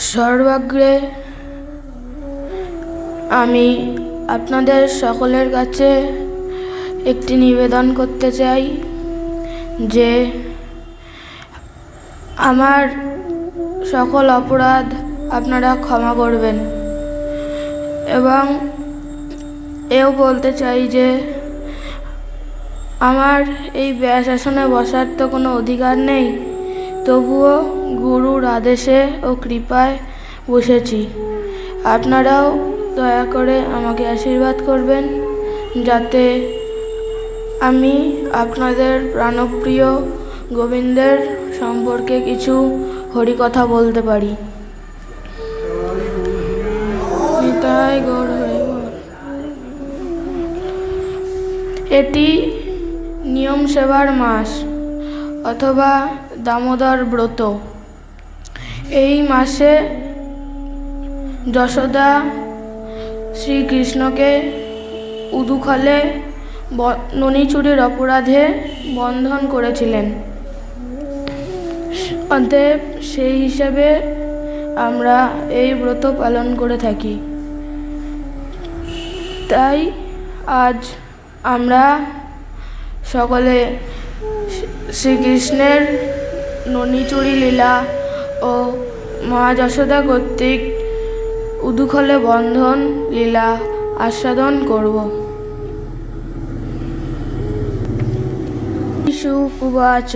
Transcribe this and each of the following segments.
সর্বাগ্রে আমি আপনাদের সকলের কাছে একটি নিবেদন করতে চাই যে আমার সকল অপরাধ আপনারা ক্ষমা করবেন এবং এও বলতে চাই যে আমার এই ব্যাসাসনে বসার তো কোনো অধিকার নেই, তবুও গুরুর আদেশে ও কৃপায় বসেছি। আপনারাও দয়া করে আমাকে আশীর্বাদ করবেন যাতে আমি আপনাদের প্রাণপ্রিয় গোবিন্দের সম্পর্কে কিছু হরিকথা বলতে পারি। নিতাই গৌর হরি বল। এটি নিয়ম সেবার মাস অথবা দামোদর ব্রত। এই মাসে যশোদা শ্রীকৃষ্ণকে উদুখলে ননী চুরির অপরাধে বন্ধন করেছিলেন। অতএব সেই হিসাবে আমরা এই ব্রত পালন করে থাকি। তাই আজ আমরা সকলে শ্রীকৃষ্ণের ননী চুরি লীলা ও মা যশোদা কর্তৃক উদুখলে বন্ধন লীলা আস্বাদন করব। শিশু উবাচ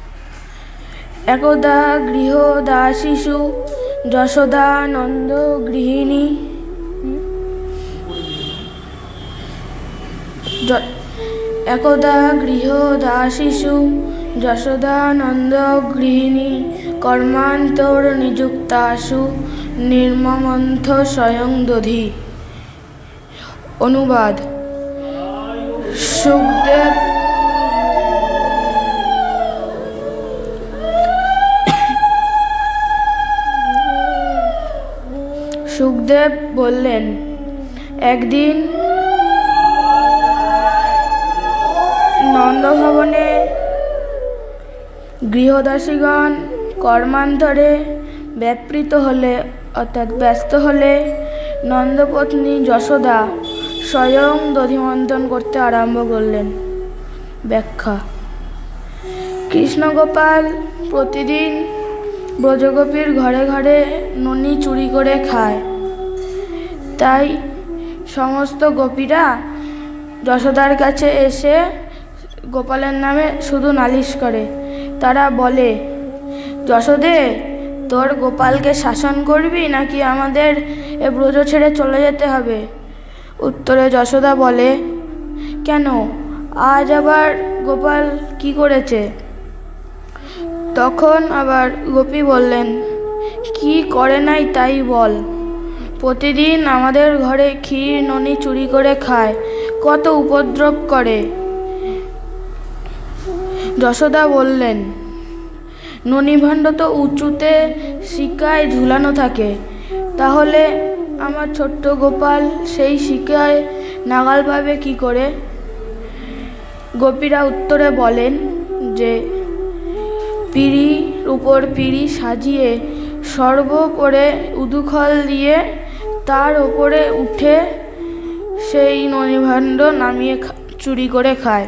একদা গৃহদাসীষু যশোদানন্দ গৃহিণী একদা গৃহদাসীষু যশোদানন্দ গৃহিণী কর্মান্তর নিযুক্তাসু নির্মমন্থ স্বয়ং দধি। অনুবাদ। সুখদেব বললেন, একদিন নন্দভবনে গৃহদাসীগণ কর্মান্তরে ব্যাপৃত হলে অর্থাৎ ব্যস্ত হলে নন্দপত্নী যশোদা স্বয়ং দধিমন্থন করতে আরম্ভ করলেন। ব্যাখ্যা। কৃষ্ণগোপাল প্রতিদিন ব্রজগোপীর ঘরে ঘরে ননী চুরি করে খায়। তাই সমস্ত গোপীরা যশোদার কাছে এসে গোপালের নামে শুধু নালিশ করে। তারা বলে, যশোদে, তোর গোপালকে শাসন করবি নাকি আমাদের এ ব্রজ ছেড়ে চলে যেতে হবে? উত্তরে যশোদা বলে, কেন, আজ আবার গোপাল কি করেছে? তখন আবার গোপী বললেন, কি করে নাই তাই বল। প্রতিদিন আমাদের ঘরে ক্ষীর ননী চুরি করে খায়, কত উপদ্রব করে। যশোদা বললেন, ননীভাণ্ড তো উঁচুতে শিকায় ঝুলানো থাকে, তাহলে আমার ছোট্ট গোপাল সেই শিকায় নাগাল পাবে কি করে? গোপীরা উত্তরে বলেন যে পিঁড়ির উপর পিঁড়ি সাজিয়ে সর্বোপরে উদুখল দিয়ে তার ওপরে উঠে সেই ননীভাণ্ড নামিয়ে চুরি করে খায়।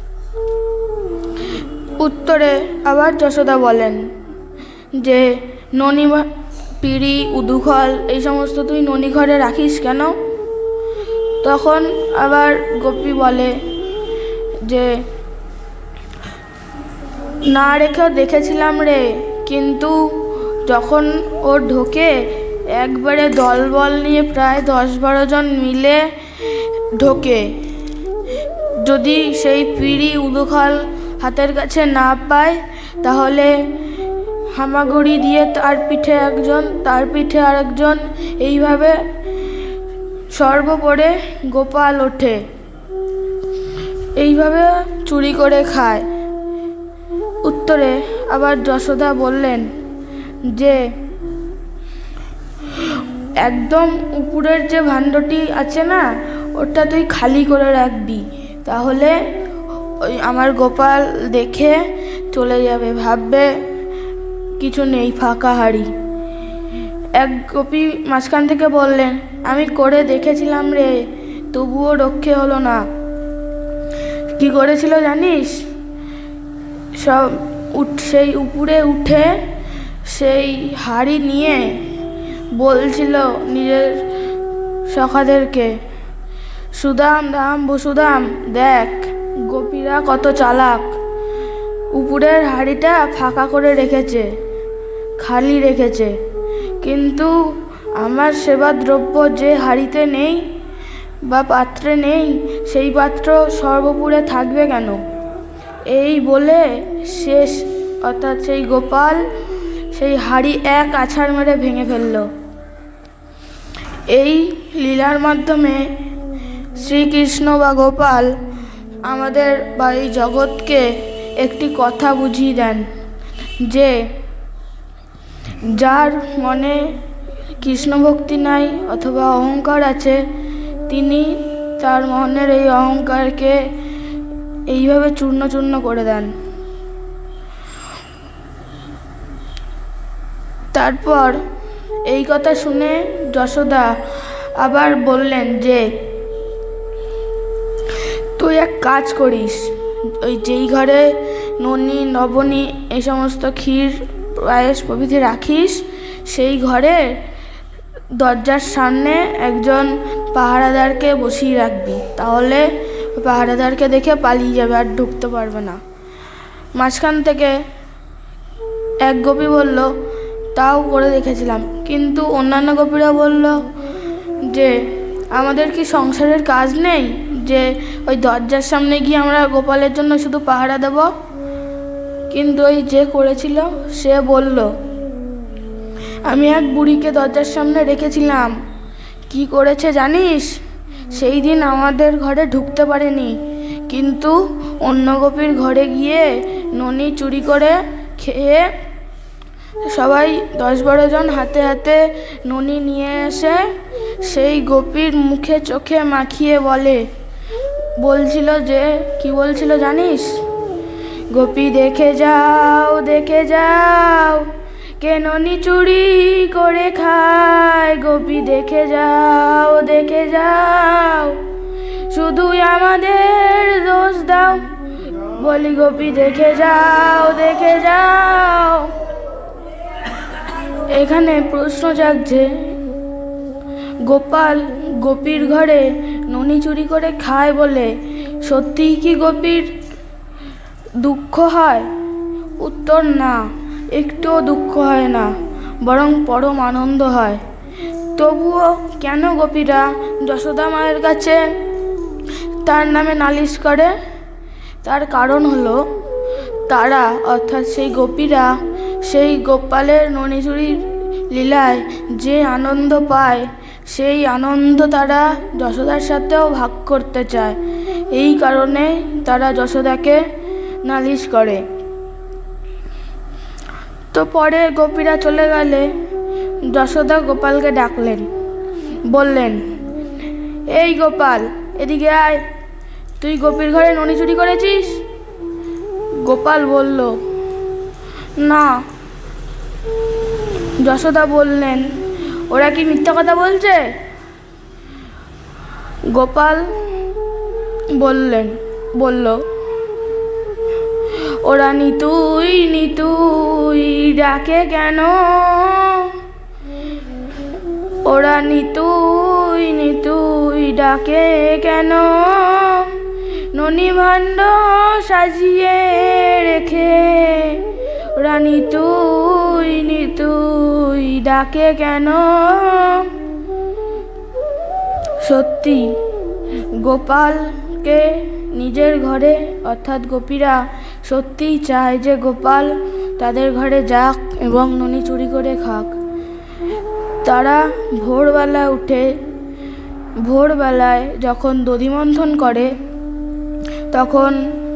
উত্তরে আবার যশোদা বলেন যে ননী পিঁড়ি উদুখল এই সমস্ত তুই ননী ঘরে রাখিস কেন? তখন আবার গোপী বলে যে না রেখেও দেখেছিলাম রে, কিন্তু যখন ও ঢোকে একবারে দলবল নিয়ে প্রায় 10-12 জন মিলে ঢোকে। যদি সেই পিঁড়ি উদুখল হাতের কাছে না পায় তাহলে হামাগুড়ি দিয়ে তার পিঠে একজন, তার পিঠে আরেকজন, এইভাবে সর্বোপরে গোপাল ওঠে, এইভাবে চুরি করে খায়। উত্তরে আবার যশোদা বললেন যে একদম উপরের যে ভাণ্ডটি আছে না, ওটা তুই খালি করে রাখবি, তাহলে ওই আমার গোপাল দেখে চলে যাবে, ভাববে কিছু নেই, ফাঁকা হাড়ি। এক গোপী মাঝখান থেকে বললেন, আমি করে দেখেছিলাম রে, তবুও রক্ষে হলো না। কি করেছিল জানিস? সেই উপরে উঠে সেই হাড়ি নিয়ে বলছিল নিজের সখাদেরকে, সুদাম দাম বসুদাম, দেখ গোপীরা কত চালাক, উপরের হাড়িটা ফাঁকা করে রেখেছে, খালি রেখেছে, কিন্তু আমার সেবা দ্রব্য যে হাড়িতে নেই বা পাত্রে নেই, সেই পাত্র সর্বপুরে থাকবে কেন? এই বলে শেষ, অর্থাৎ সেই গোপাল সেই হাড়ি এক আছাড় মেরে ভেঙে ফেলল। এই লীলার মাধ্যমে শ্রীকৃষ্ণ বা গোপাল আমাদের বা এই জগৎকে একটি কথা বুঝিয়ে দেন যে যার মনে কৃষ্ণ ভক্তি নাই অথবা অহংকার আছে, তিনি তার মনের এই অহংকারকে এইভাবে চূর্ণ চূর্ণ করে দেন। তারপর এই কথা শুনে যশোদা আবার বললেন যে তুই এক কাজ করিস, ওই যেই ঘরে ননি নবনী এই সমস্ত ক্ষীর পায়েস প্রভৃতি রাখিস, সেই ঘরে দরজার সামনে একজন পাহারাদারকে বসিয়ে রাখবি, তাহলে পাহারাদারকে দেখে পালিয়ে যাবে, আর ঢুকতে পারবে না। মাঝখান থেকে এক গোপী বলল, তাও করে দেখেছিলাম, কিন্তু অন্যান্য গোপীরা বলল যে আমাদের কি সংসারের কাজ নেই যে ওই দরজার সামনে গিয়ে আমরা গোপালের জন্য শুধু পাহারা দেব? কিন্তু ওই যে করেছিল সে বলল, আমি এক বুড়িকে দরজার সামনে রেখেছিলাম, কি করেছে জানিস? সেই দিন আমাদের ঘরে ঢুকতে পারেনি, কিন্তু অন্য গোপীর ঘরে গিয়ে ননি চুরি করে খেয়ে সবাই 10-12 জন হাতে হাতে ননি নিয়ে এসে সেই গোপীর মুখে চোখে মাখিয়ে বলছিল যে কি বলছিল জানিস? গোপী দেখে যাও, দেখে যাও, কে ননি চুরি করে খায়, গোপী দেখে যাও, দেখে যাও, শুধুই আমাদের দোষ দাও, বলি গোপী দেখে যাও, দেখে যাও। এখানে প্রশ্ন জাগছে, গোপাল গোপীর ঘরে ননি চুরি করে খায় বলে সত্যিই কি গোপীর দুঃখ হয়? উত্তর না, একটুও দুঃখ হয় না, বরং পরম আনন্দ হয়। তবুও কেন গোপীরা যশোদা মায়ের কাছে তার নামে নালিশ করে? তার কারণ হলো তারা, অর্থাৎ সেই গোপীরা সেই গোপালের ননি চুরির লীলায় যে আনন্দ পায়, সেই আনন্দ তারা যশোদার সাথেও ভাগ করতে চায়। এই কারণে তারা যশোদাকে নালিশ করে। তো পরে গোপীরা চলে গেলে যশোদা গোপালকে ডাকলেন, বললেন, এই গোপাল এদিকে আয়, তুই গোপীর ঘরে ননি চুরি করেছিস? গোপাল বলল, না। যশোদা বললেন, ওরা কি মিথ্যা কথা বলছে? গোপাল বলল, ওরা নিতুই নিতুই ডাকে কেন? ওরা নিতুই নিতুই ডাকে কেন? ননি ভাণ্ড সাজিয়ে রেখে ওরা নিতুই নিতুই ডাকে কেন? সত্যি গোপালকে নিজের ঘরে, অর্থাৎ গোপীরা সত্যিই চায় যে গোপাল তাদের ঘরে যাক এবং ননি চুরি করে খাক। তারা ভোরবেলায় যখন দধিমন্থন করে, তখন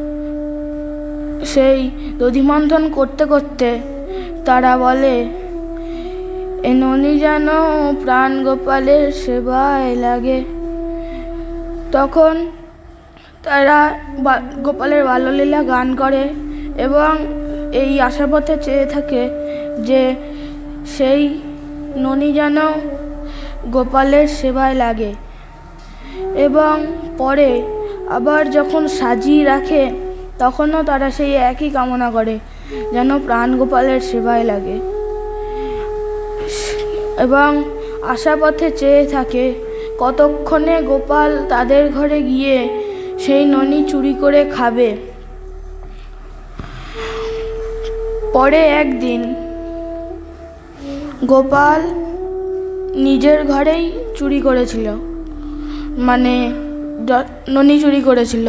সেই দধিমন্থন করতে করতে তারা বলে, এ ননি যেন প্রাণ গোপালের সেবায় লাগে। তখন তারা গোপালের বাল্যলীলা গান করে এবং এই আশাপথে চেয়ে থাকে যে সেই ননি যেন গোপালের সেবায় লাগে এবং পরে আবার যখন সাজিয়ে রাখে তখনও তারা সেই একই কামনা করে, যেন প্রাণ গোপালের সেবায় লাগে এবং আশাপথে চেয়ে থাকে কতক্ষণে গোপাল তাদের ঘরে গিয়ে সেই ননি চুরি করে খাবে। পরে একদিন গোপাল নিজের ঘরেই চুরি করেছিল, মানে ননি চুরি করেছিল।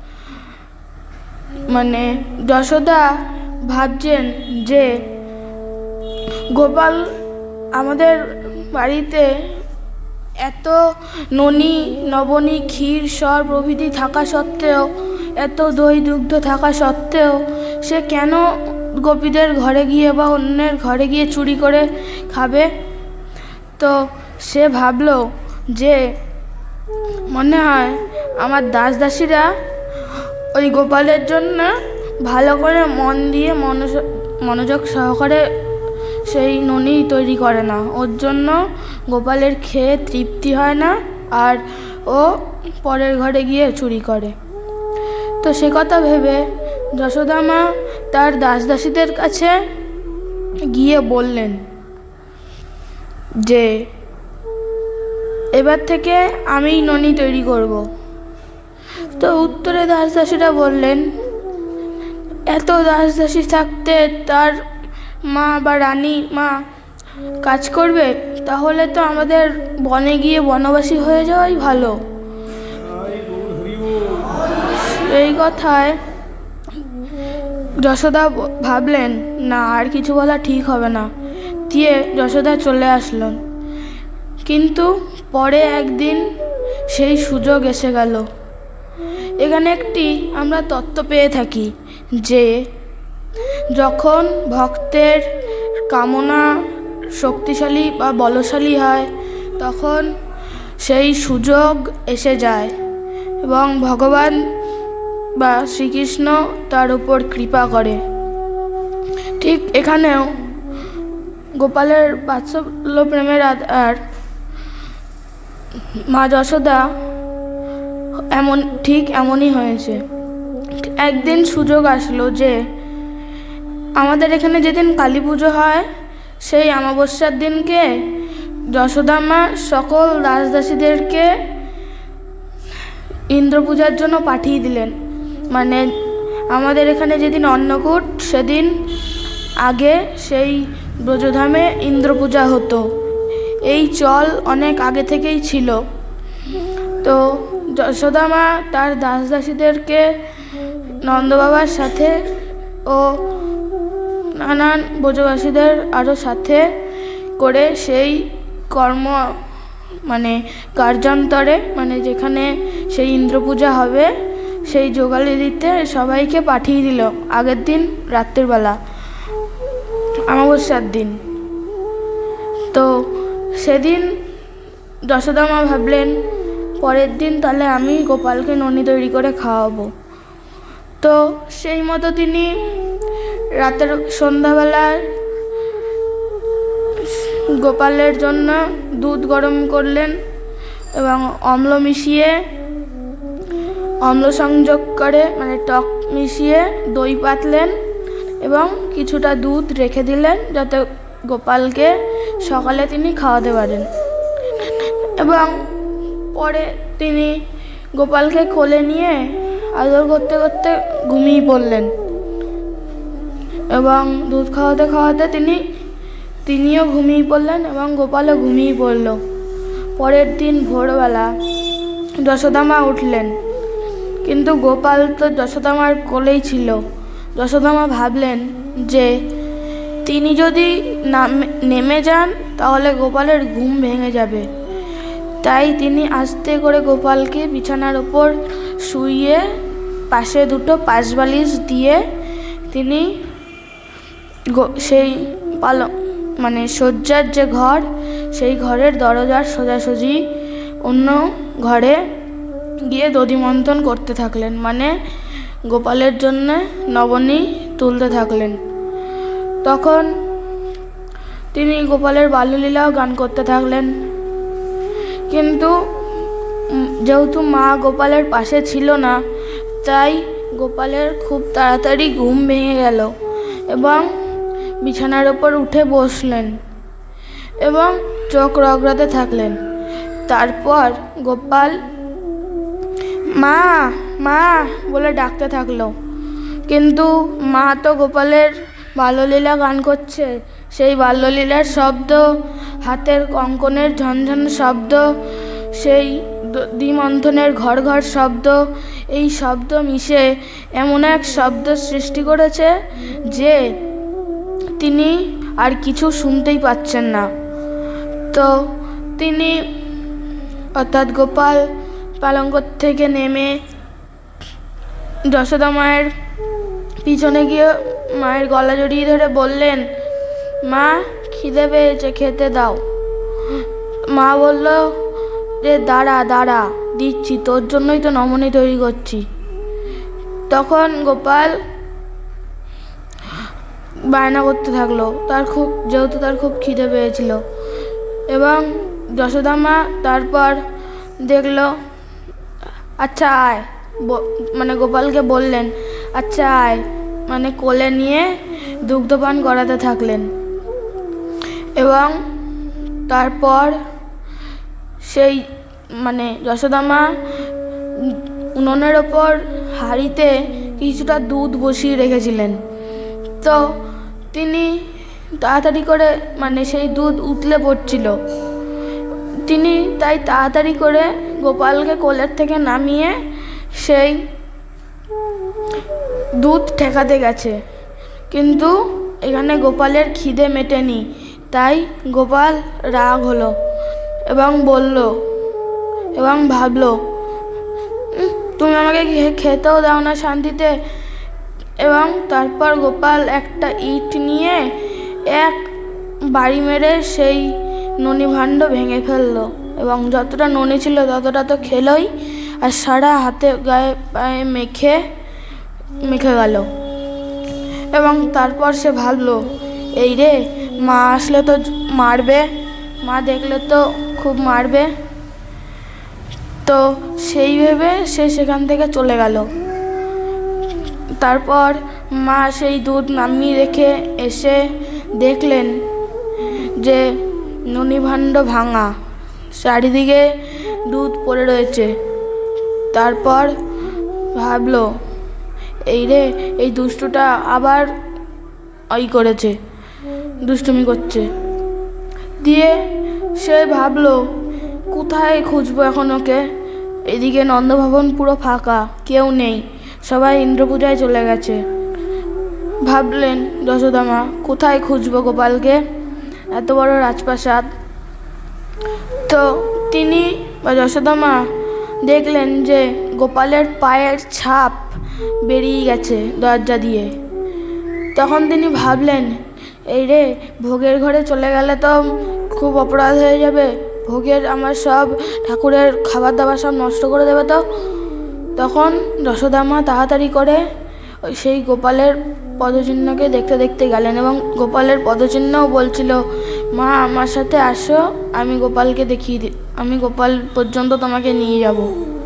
মানে যশোদা ভাবছেন যে গোপাল আমাদের বাড়িতে এত ননি নবনী ক্ষীর সর প্রভৃতি থাকা সত্ত্বেও, এত দই দুগ্ধ থাকা সত্ত্বেও সে কেন গোপীদের ঘরে গিয়ে বা অন্যের ঘরে গিয়ে চুরি করে খাবে। তো সে ভাবল যে মনে হয় আমার দাস দাসীরা ওই গোপালের জন্য ভালো করে মন দিয়ে মনোযোগ সহকারে সেই ননি তৈরি করে না, ওর জন্য গোপালের খেয়ে তৃপ্তি হয় না আর ও পরের ঘরে গিয়ে চুরি করে। তো সে কথা ভেবে যশোদা মা তার দাস দাসীদের কাছে গিয়ে বললেন যে এবার থেকে আমিই ননি তৈরি করব। তো উত্তরে দাস দাসীরা বললেন, এত দাস দাসী থাকতে তার মা বা রানী মা কাজ করবে, তাহলে তো আমাদের বনে গিয়ে বনবাসী হয়ে যাওয়াই ভালো। এই কথায় যশোদা ভাবলেন না, আর কিছু বলা ঠিক হবে না, দিয়ে যশোদা চলে আসলেন। কিন্তু পরে একদিন সেই সুযোগ এসে গেল। এখানে একটি আমরা তত্ত্ব পেয়ে থাকি যে যখন ভক্তের কামনা শক্তিশালী বা বলশালী হয় তখন সেই সুযোগ এসে যায় এবং ভগবান বা শ্রীকৃষ্ণ তার উপর কৃপা করে। ঠিক এখানেও গোপালের বাৎসল্য প্রেমের আধার মা যশোদা এমনই হয়েছে। একদিন সুযোগ আসলো যে আমাদের এখানে যেদিন কালী পুজো হয় সেই অমাবস্যার দিনকে যশোদা মা সকল দাস দাসীদেরকে ইন্দ্র পূজার জন্য পাঠিয়ে দিলেন। মানে আমাদের এখানে যেদিন অন্নকূট সেদিন আগে সেই ব্রজধামে ইন্দ্র পূজা হতো, এই চল অনেক আগে থেকেই ছিল। তো যশোদা মা তার দাস দাসীদেরকে নন্দবাবার সাথে ও নানান ব্রজবাসীদের আরও সাথে করে সেই কার্যান্তরে যেখানে সেই ইন্দ্র পূজা হবে সেই জোগালি দিতে সবাইকে পাঠিয়ে দিল আগের দিন রাত্রিবেলা, অমাবস্যার দিন। তো সেদিন যশোদা মা ভাবলেন পরের দিন তাহলে আমি গোপালকে ননি তৈরি করে খাওয়াবো। তো সেই মতো তিনি রাতের সন্ধ্যাবেলায় গোপালের জন্য দুধ গরম করলেন এবং অম্ল সংযোগ করে টক মিশিয়ে দই পাতলেন এবং কিছুটা দুধ রেখে দিলেন যাতে গোপালকে সকালে তিনি খাওয়াতে পারেন। এবং পরে তিনি গোপালকে কোলে নিয়ে আদর করতে করতে ঘুমিয়ে পড়লেন এবং দুধ খাওয়াতে খাওয়াতে তিনিও ঘুমিয়ে পড়লেন এবং গোপালও ঘুমিয়ে পড়ল। পরের দিন ভোরবেলা যশোদা মা উঠলেন, কিন্তু গোপাল তো যশোদা মার কোলেই ছিল। যশোদা মা ভাবলেন যে তিনি যদি নেমে যান তাহলে গোপালের ঘুম ভেঙে যাবে, তাই তিনি আস্তে করে গোপালকে বিছানার ওপর শুইয়ে পাশে দুটো পাশবালিশ দিয়ে তিনি সেই শয্যার যে ঘর সেই ঘরের দরজার সোজাসুজি অন্য ঘরে গিয়ে দধিমন্থন করতে থাকলেন, গোপালের জন্য নবনী তুলতে থাকলেন। তখন তিনি গোপালের বাল্যলীলাও গান করতে থাকলেন। কিন্তু যেহেতু মা গোপালের পাশে ছিল না, তাই গোপালের খুব তাড়াতাড়ি ঘুম ভেঙে গেল এবং বিছানার ওপর উঠে বসলেন এবং চোখ রগড়াতে থাকলেন। তারপর গোপাল মা মা বলে ডাকতে থাকলো, কিন্তু মা তো গোপালের বাল্যলীলা গান করছে। সেই বাল্যলীলার শব্দ, হাতের কঙ্কনের ঝনঝন শব্দ, সেই দ্বিমন্থনের ঘর ঘর শব্দ, এই শব্দ মিশে এমন এক শব্দ সৃষ্টি করেছে যে তিনি আর কিছু শুনতেই পাচ্ছেন না। তো তিনি অর্থাৎ গোপাল পালঙ্ক থেকে নেমে যশোদা মায়ের পিছনে গিয়ে মায়ের গলা জড়িয়ে ধরে বললেন, মা খিদে পেয়েছে, খেতে দাও। মা বলল যে দাঁড়া দাঁড়া, দিচ্ছি, তোর জন্যই তো নমনী তৈরি করছি। তখন গোপাল বায়না করতে থাকলো, যেহেতু তার খুব খিদে পেয়েছিল। এবং যশোদা মা তারপর দেখলো, আচ্ছা আয়, মানে গোপালকে বললেন আচ্ছা আয়, মানে কোলে নিয়ে দুগ্ধপান করাতে থাকলেন। এবং তারপর সেই মানে যশোদা মা উনুনের ওপর হাঁড়িতে কিছুটা দুধ বসিয়ে রেখেছিলেন। তো তিনি তাড়াতাড়ি করে, মানে সেই দুধ উতলে পড়ছিল, তিনি তাই তাড়াতাড়ি করে গোপালকে কোলের থেকে নামিয়ে সেই দুধ ঠেকাতে গেছে। কিন্তু এখানে গোপালের খিদে মেটেনি, তাই গোপাল রাগ হলো এবং বলল এবং ভাবলো, তুমি আমাকে খেতেও দাও না শান্তিতে। এবং তারপর গোপাল একটা ইট নিয়ে এক বাড়ি মেরে সেই ননি ভাণ্ড ভেঙে ফেললো এবং যতটা ননি ছিল ততটা তো খেলোই, আর সারা হাতে গায়ে পায়ে মেখে গেল। এবং তারপর সে ভাবলো, এই রে, মা আসলে তো মারবে, মা দেখলে তো খুব মারবে। তো সেই ভেবে সে সেখান থেকে চলে গেল। তারপর মা সেই দুধ নামিয়ে রেখে এসে দেখলেন যে ননিভাণ্ড ভাঙা, চারিদিকে দুধ পড়ে রয়েছে। তারপর ভাবলো, এই রে, এই দুষ্টুটা আবার দুষ্টুমি করছে। দিয়ে সে ভাবলো, কোথায় খুঁজবো এখন ওকে? এদিকে নন্দভবন পুরো ফাঁকা, কেউ নেই, সবাই ইন্দ্রপূজায় চলে গেছে। ভাবলেন যশোদা মা, কোথায় খুঁজবো গোপালকে? এত বড় রাজপ্রাসাদ। তো তিনি বা যশোদা মা দেখলেন যে গোপালের পায়ের ছাপ বেরিয়ে গেছে দরজা দিয়ে। তখন তিনি ভাবলেন, এই রে, ভোগের ঘরে চলে গেলে তো খুব অপরাধ হয়ে যাবে, ভোগের আমার সব ঠাকুরের খাবার দাবার সব নষ্ট করে দেবে তো। তখন যশোদা মা তাড়াতাড়ি করে সেই গোপালের পদচিহ্নকে দেখতে দেখতে গেলেন এবং গোপালের পদচিহ্নও বলছিল, মা আমার সাথে আসো, আমি গোপালকে দেখিয়ে দিই, আমি গোপাল পর্যন্ত তোমাকে নিয়ে যাব।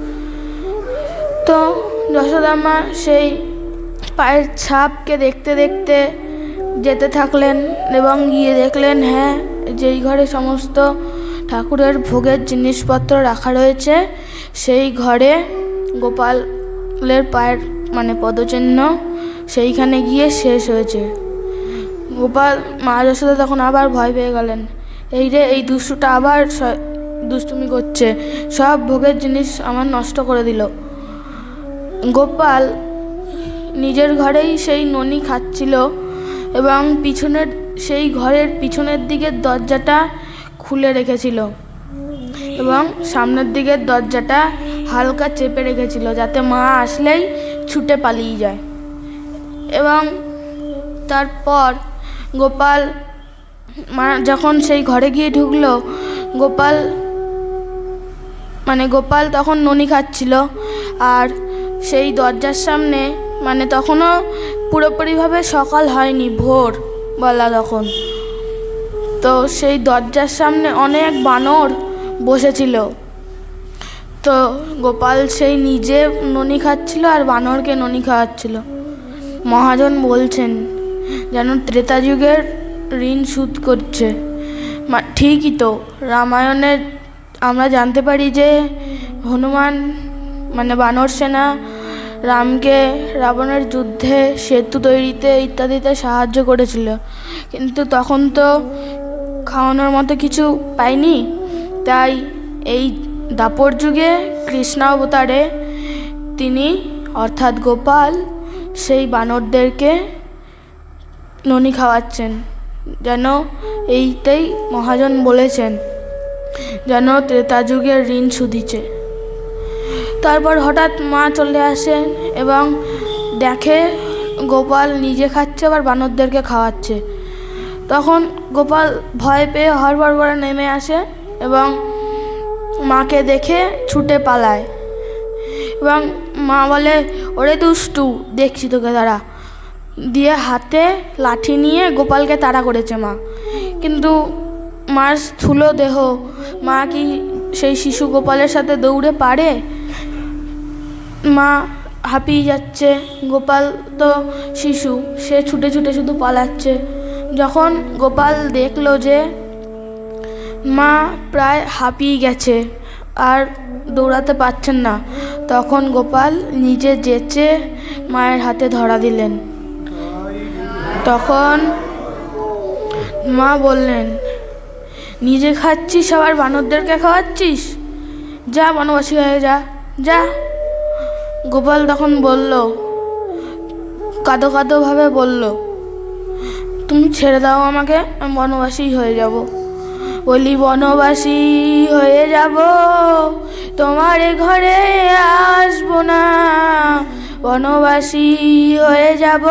তো যশোদা মা সেই পায়ের ছাপকে দেখতে দেখতে যেতে থাকলেন এবং গিয়ে দেখলেন, হ্যাঁ, যেই ঘরে সমস্ত ঠাকুরের ভোগের জিনিসপত্র রাখা রয়েছে সেই ঘরে গোপালের পায়ের মানে পদচিহ্ন সেইখানে গিয়ে শেষ হয়েছে। গোপাল মা যশোদা তখন আবার ভয় পেয়ে গেলেন, এই রে, এই দুষ্টুটা আবার দুষ্টুমি করছে, সব ভোগের জিনিস আমার নষ্ট করে দিল। গোপাল নিজের ঘরেই সেই ননি খাচ্ছিল এবং সেই ঘরের পিছনের দিকের দরজাটা খুলে রেখেছিল এবং সামনের দিকের দরজাটা হালকা চেপে রেখেছিল, যাতে মা আসলেই ছুটে পালিয়ে যায়। এবং তারপর গোপাল মা যখন সেই ঘরে গিয়ে ঢুকলো, গোপাল তখন ননি খাচ্ছিল আর সেই দরজার সামনে, মানে তখনও পুরোপুরিভাবে সকাল হয়নি, ভোর বেলা তখন। তো সেই দরজার সামনে অনেক বানর বসেছিল। তো গোপাল সেই নিজে ননি খাচ্ছিল আর বানরকে ননি খাওয়াচ্ছিল। মহাজন বলছেন যেন ত্রেতা যুগের ঋণ শোধ করছে। ঠিকই তো, রামায়ণের আমরা জানতে পারি যে হনুমান মানে বানর সেনা রামকে রাবণের যুদ্ধে সেতু তৈরিতে ইত্যাদিতে সাহায্য করেছিল, কিন্তু তখন তো খাওয়ানোর মতো কিছু পাইনি। তাই এই দাপর যুগে কৃষ্ণাবতারে তিনি অর্থাৎ গোপাল সেই বানরদেরকে ননি খাওয়াচ্ছেন, যেন এইতেই মহাজন বলেছেন যেন ত্রেতা যুগের ঋণ শুধিছে। তারপর হঠাৎ মা চলে আসেন এবং দেখে গোপাল নিজে খাচ্ছে আবার বানরদেরকে খাওয়াচ্ছে। তখন গোপাল ভয় পেয়ে হড়বড় করে নেমে আসে এবং মাকে দেখে ছুটে পালায় এবং মা বলে, ওরে দুষ্টু, দেখছি তোকে তারা, দিয়ে হাতে লাঠি নিয়ে গোপালকে তাড়া করেছে মা। কিন্তু মার স্থূল দেহ, মা কি সেই শিশু গোপালের সাথে দৌড়ে পারে? মা হাঁপিয়ে যাচ্ছে, গোপাল তো শিশু, সে ছুটে ছুটে শুধু পালাচ্ছে। যখন গোপাল দেখলো যে মা প্রায় হাঁপিয়ে গেছে আর দৌড়াতে পারছেন না, তখন গোপাল নিজে যেচে মায়ের হাতে ধরা দিলেন। তখন মা বললেন, নিজে খাচ্ছিস আবার বানরদেরকে খাওয়াচ্ছিস, যা বনবাসী হয়ে যা, যা। গোপাল তখন বলল, কাঁদো কাঁদো ভাবে বলল, তুমি ছেড়ে দাও আমাকে, আমি বনবাসী হয়ে যাব। বলি, বনবাসী হয়ে যাব, তোমার ঘরে আসবো না, বনবাসী হয়ে যাব।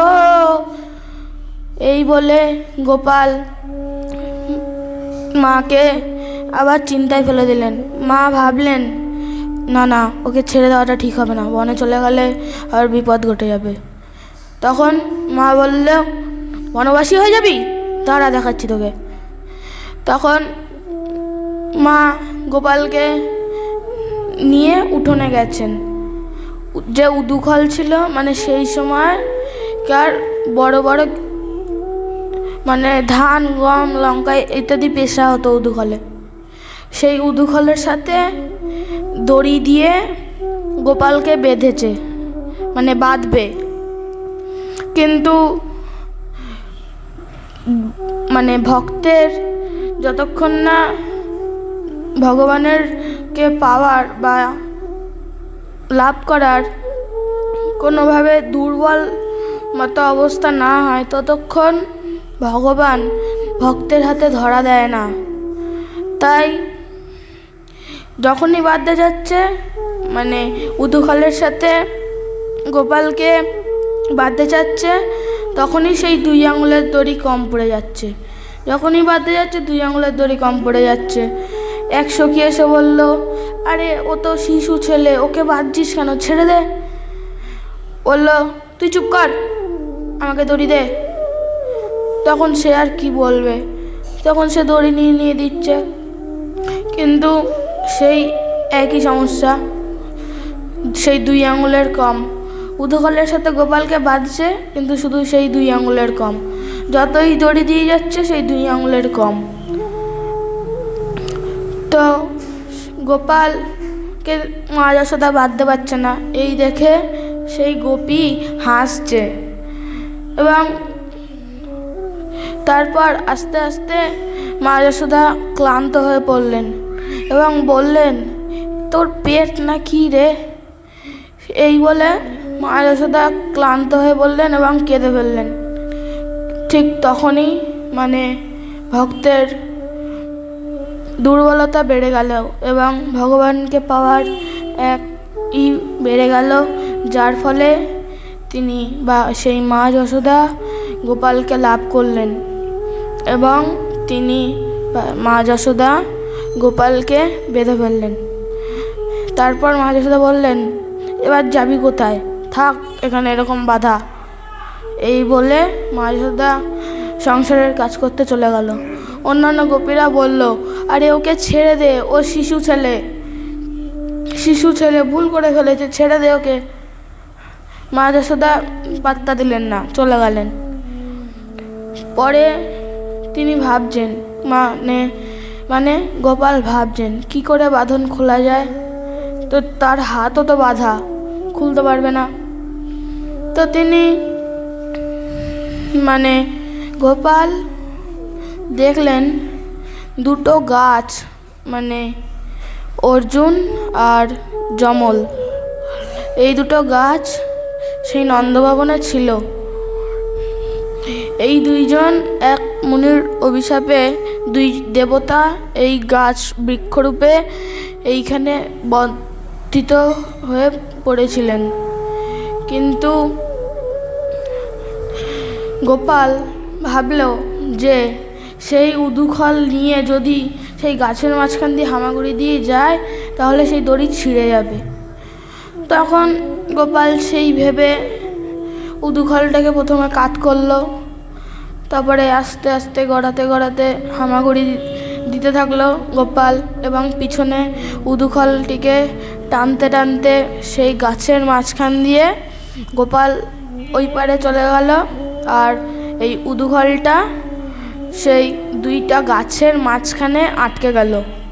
এই বলে গোপাল মাকে আবার চিন্তায় ফেলে দিলেন। মা ভাবলেন, না না, ওকে ছেড়ে দেওয়াটা ঠিক হবে না, বনে চলে গেলে আর বিপদ ঘটে যাবে। তখন মা বলল, বনবাসী হয়ে যাবি, দাঁড়া দেখাচ্ছি তোকে। তখন মা গোপালকে নিয়ে উঠোনে গেছেন। যে উদুখল ছিল, মানে সেই সময়কার বড় বড় মানে ধান, গম, লঙ্কা ইত্যাদি পেশা হতো উদুখলে। সেই উদুখলের সাথে দড়ি দিয়ে গোপালকে বেঁধেছে, মানে বাঁধবে। কিন্তু মানে ভক্তের যতক্ষণ না ভগবানেরকে পাওয়ার বা লাভ করার কোনোভাবে দুর্বল মতো অবস্থা না হয়, ততক্ষণ ভগবান ভক্তের হাতে ধরা দেয় না। তাই যখনই বাঁধতে যাচ্ছে, মানে উদুখলের সাথে গোপালকে বাঁধতে যাচ্ছে, তখনই সেই 2 আঙুলের দড়ি কম পড়ে যাচ্ছে। যখনই বাঁধতে যাচ্ছে 2 আঙুলের দড়ি কম পড়ে যাচ্ছে। এক সখী এসে বলল, আরে ও তো শিশু ছেলে, ওকে বাঁধছিস কেন, ছেড়ে দে। বলল, তুই চুপ কর, আমাকে দড়ি দে। তখন সে আর কি বলবে, তখন সে দড়ি নিয়ে নিয়ে দিচ্ছে। কিন্তু সেই একই সমস্যা, সেই 2 আঙুলের কম। উদুখলের সাথে গোপালকে বাঁধছে, কিন্তু শুধু সেই 2 আঙুলের কম। যতই দড়ি দিয়ে যাচ্ছে, সেই 2 আঙুলের কম। তো গোপালকে মা যশোদা বাঁধতে পারছে না, এই দেখে সেই গোপী হাসছে। এবং তারপর আস্তে আস্তে মা যশোদা ক্লান্ত হয়ে পড়লেন এবং বললেন, তোর পেট না কি রে? এই বলে মা যশোদা ক্লান্ত হয়ে বললেন এবং কেঁদে ফেললেন। ঠিক তখনই মানে ভক্তের দুর্বলতা বেড়ে গেল এবং ভগবানকে পাওয়ার এক বেড়ে গেল, যার ফলে তিনি বা সেই মা যশোদা গোপালকে লাভ করলেন এবং তিনি মা যশোদা গোপালকে বেঁধে ফেললেন। তারপর মা যশোদা বললেন, এবার যাবি কোথায়, থাক এখানে এরকম বাধা। এই বলে মা যশোদা সংসারের কাজ করতে চলে গেল। অন্যান্য গোপীরা বলল, আরে ওকে ছেড়ে দে, ও শিশু ছেলে ভুল করে ফেলেছে, ছেড়ে দে ওকে। মা যশোদা পাত্তা দিলেন না, চলে গেলেন। পরে তিনি ভাবছেন, মানে গোপাল ভাবছেন কি করে বাঁধন খোলা যায়, তো তার হাতও তো বাঁধা, খুলতে পারবে না। তো তিনি গোপাল দেখলেন দুটো গাছ, অর্জুন আর যমল, এই দুটো গাছ সেই নন্দভবনে ছিল। এই দুইজন এক মুনির অভিশাপে দুই দেবতা এই গাছ বৃক্ষরূপে এইখানে বর্ধিত হয়ে পড়েছিলেন। কিন্তু গোপাল ভাবল যে সেই উদুখল নিয়ে যদি সেই গাছের মাঝখান দিয়ে হামাগুড়ি দিয়ে যায় তাহলে সেই দড়ি ছিঁড়ে যাবে। তখন গোপাল সেই ভেবে উদুখলটাকে প্রথমে কাত করলো, তারপরে আস্তে আস্তে গড়াতে হামাগুড়ি দিতে থাকলো গোপাল, এবং পিছনে উদুখলটিকে টানতে সেই গাছের মাঝখান দিয়ে গোপাল ওই পারে চলে গেল, আর এই উদুখলটা সেই দুইটা গাছের মাঝখানে আটকে গেল।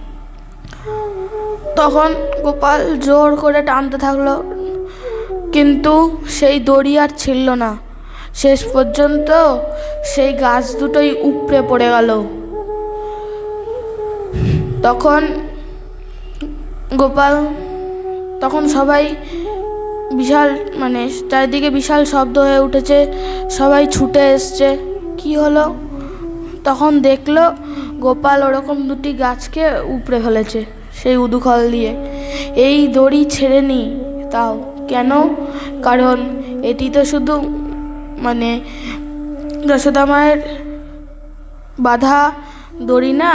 তখন গোপাল জোর করে টানতে থাকলো, কিন্তু সেই দড়ি আর ছিল না। শেষ পর্যন্ত সেই গাছ দুটোই উপড়ে পড়ে গেল। তখন সবাই বিশাল চারিদিকে বিশাল শব্দ হয়ে উঠেছে, সবাই ছুটে এসছে। কি হলো? তখন দেখলো গোপাল ওরকম দুটি গাছকে উপড়ে ফেলেছে সেই উদুখল দিয়ে। এই দড়ি ছেড়েনি। তাও কেন? কারণ এটি তো শুধু যশোদা মায়ের বাঁধা দড়ি না,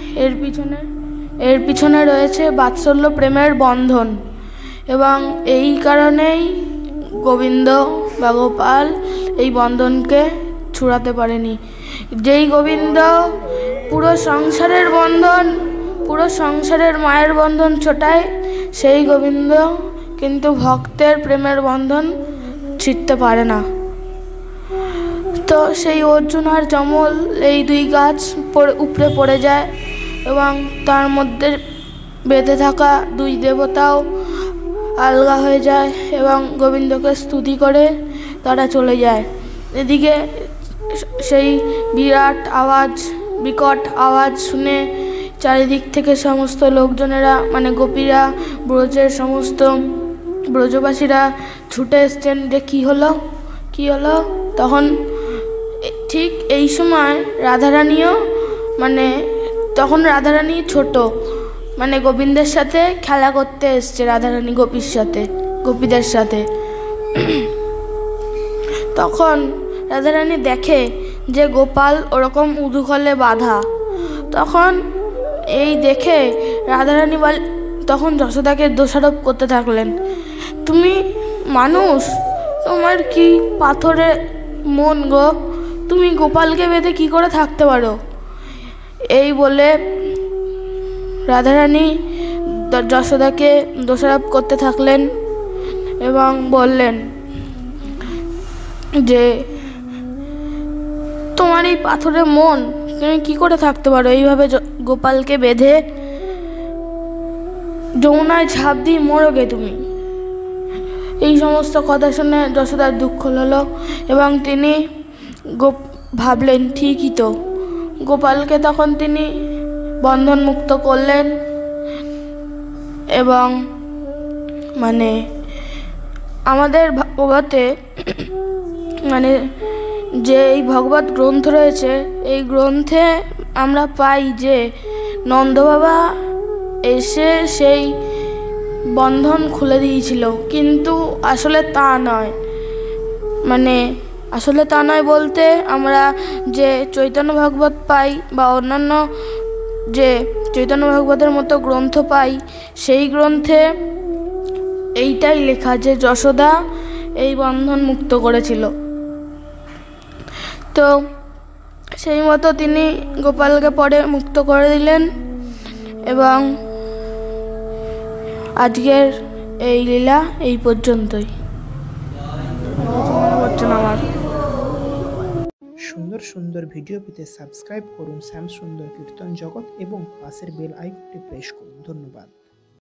এর পিছনে রয়েছে বাৎসল্য প্রেমের বন্ধন, এবং এই কারণেই গোবিন্দ বা গোপাল এই বন্ধনকে ছুড়াতে পারেনি। যেই গোবিন্দ পুরো সংসারের মায়ের বন্ধন ছোটায়, সেই গোবিন্দ কিন্তু ভক্তের প্রেমের বন্ধন ছিঁড়তে পারে না। তো সেই অর্জুন আর যমল এই দুই গাছ উপড়ে পড়ে যায়, এবং তার মধ্যে বেঁধে থাকা দুই দেবতাও আলগা হয়ে যায় এবং গোবিন্দকে স্তুতি করে তারা চলে যায়। এদিকে সেই বিকট আওয়াজ শুনে চারিদিক থেকে সমস্ত লোকজনেরা গোপীরা, ব্রজবাসীরা ছুটে এসছেন যে কি হলো। তখন ঠিক এই সময় রাধারানীও তখন রাধারানী ছোট, গোবিন্দের সাথে খেলা করতে এসছে রাধারানী গোপীদের সাথে। তখন রাধারানী দেখে যে গোপাল ওরকম উদুখলে বাঁধা। তখন এই দেখে রাধারানী তখন যশোদাকে দোষারোপ করতে থাকলেন, তুমি মানুষ, তোমার কি পাথরে মন গো, তুমি গোপালকে বেঁধে কি করে থাকতে পারো? এই বলে রাধারানী যশোদাকে দোষারোপ করতে থাকলেন এবং বললেন যে তোমার এই পাথরে মন, তুমি কি করে থাকতে পারো এইভাবে গোপালকে বেঁধে? যমুনায় ঝাঁপ দিয়ে মরোগে তুমি। এই সমস্ত কথা শুনে যশোদার দুঃখ হলো, এবং তিনি ভাবলেন ঠিকই তো। গোপালকে তখন তিনি বন্ধন মুক্ত করলেন, এবং আমাদের ভাগবতে যে এই ভগবত গ্রন্থ রয়েছে, এই গ্রন্থে আমরা পাই যে নন্দবাবা এসে সেই বন্ধন খুলে দিয়েছিল, কিন্তু আসলে তা নয়। বলতে আমরা যে চৈতন্য ভাগবত পাই বা অন্যান্য যে চৈতন্য ভাগবতের মতো গ্রন্থ পাই, সেই গ্রন্থে এইটাই লেখা যে যশোদা এই বন্ধন মুক্ত করেছিল। তো সেই মতো তিনি গোপালকে পরে মুক্ত করে দিলেন এবং আজকের এই লীলা এই পর্যন্তই। আমার সুন্দর সুন্দর ভিডিও পেতে সাবস্ক্রাইব করুন শ্যাম সুন্দর কীর্তন জগৎ এবং পাশের বেল আইকনটি প্রেস করুন। ধন্যবাদ।